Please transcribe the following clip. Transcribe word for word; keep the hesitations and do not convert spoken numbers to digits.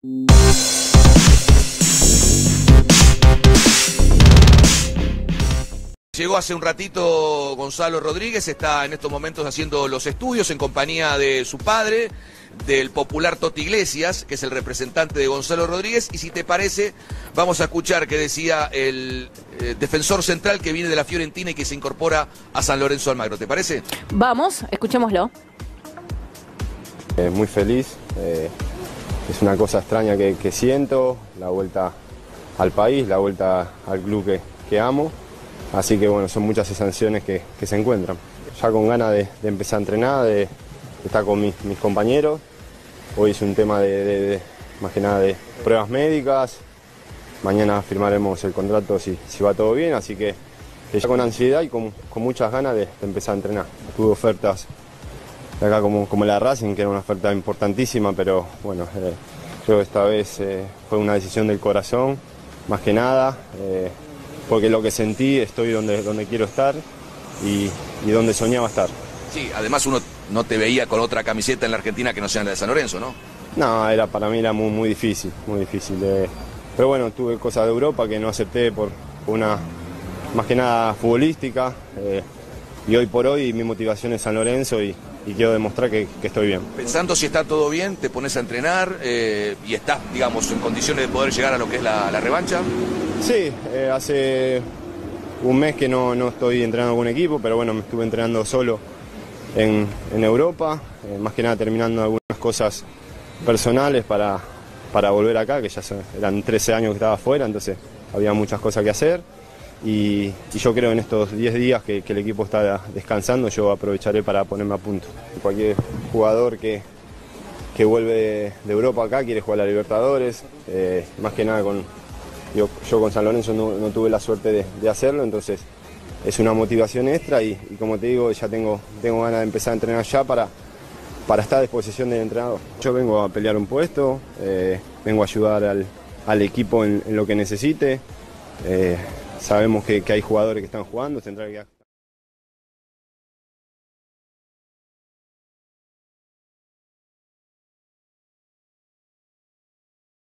Llegó hace un ratito Gonzalo Rodríguez, está en estos momentos haciendo los estudios en compañía de su padre, del popular Toti Iglesias, que es el representante de Gonzalo Rodríguez, y si te parece, vamos a escuchar qué decía el eh, defensor central que viene de la Fiorentina y que se incorpora a San Lorenzo Almagro. ¿Te parece? Vamos, escuchémoslo. Eh, muy feliz, eh, es una cosa extraña que, que siento, la vuelta al país, la vuelta al club que, que amo. Así que bueno, son muchas sensaciones que, que se encuentran. Ya con ganas de, de empezar a entrenar, de, de estar con mis, mis compañeros. Hoy es un tema de, de, de, más que nada de pruebas médicas. Mañana firmaremos el contrato si, si va todo bien, así que, que ya con ansiedad y con, con muchas ganas de, de empezar a entrenar. Tuve ofertas de acá como, como la Racing, que era una oferta importantísima, pero bueno, eh, creo que esta vez eh, fue una decisión del corazón, más que nada. Eh, porque lo que sentí, estoy donde, donde quiero estar y, y donde soñaba estar. Sí, además uno no te veía con otra camiseta en la Argentina que no sea la de San Lorenzo, ¿no? No, era, para mí era muy, muy difícil, muy difícil. Eh, pero bueno, tuve cosas de Europa que no acepté por una, más que nada futbolística. Eh, y hoy por hoy mi motivación es San Lorenzo y, y quiero demostrar que, que estoy bien. Pensando si está todo bien, te pones a entrenar eh, y estás, digamos, en condiciones de poder llegar a lo que es la, la revancha. Sí, eh, hace un mes que no, no estoy entrenando con un equipo, pero bueno, me estuve entrenando solo en, en Europa, eh, más que nada terminando algunas cosas personales para, para volver acá, que ya son, eran trece años que estaba afuera, entonces había muchas cosas que hacer. Y, y yo creo en estos diez días que, que el equipo está descansando, yo aprovecharé para ponerme a punto. Cualquier jugador que, que vuelve de, de Europa acá quiere jugar a la Libertadores, eh, más que nada con... Yo, yo con San Lorenzo no, no tuve la suerte de, de hacerlo, entonces es una motivación extra y, y como te digo, ya tengo, tengo ganas de empezar a entrenar ya para, para estar a disposición del entrenador. Yo vengo a pelear un puesto, eh, vengo a ayudar al, al equipo en, en lo que necesite. Eh, sabemos que, que hay jugadores que están jugando, tendrá que...